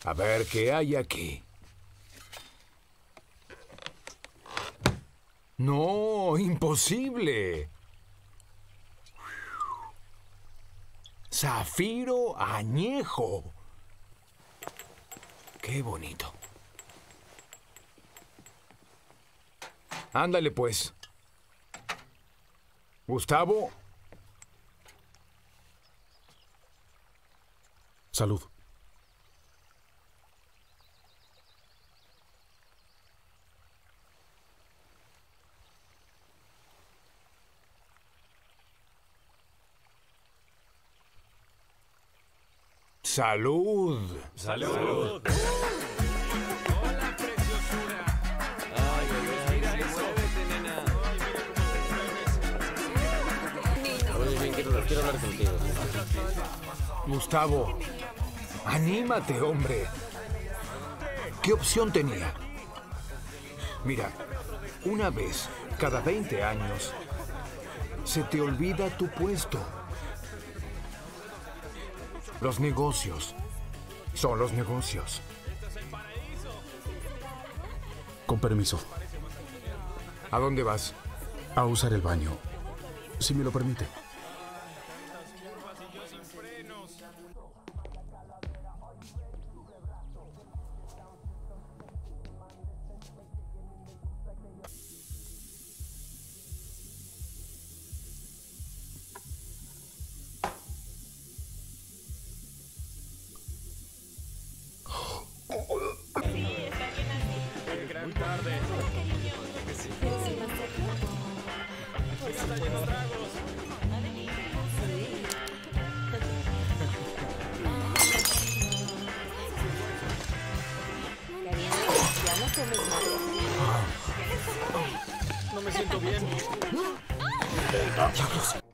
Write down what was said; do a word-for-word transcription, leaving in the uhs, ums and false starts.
A ver qué hay aquí. No, imposible. Zafiro añejo. Qué bonito. Ándale, pues. Gustavo. Salud. Salud. Salud. Hola, preciosura. Ay, ay, ay, mira eso. Muévete, nena. Oye, bien, quiero, quiero hablar contigo. Gustavo, anímate, hombre. ¿Qué opción tenía? Mira, una vez cada veinte años se te olvida tu puesto. Los negocios son los negocios. Con permiso. ¿A dónde vas? A usar el baño, si me lo permite. Gran tarde. Está lleno de tragos. No me siento bien. Diablos.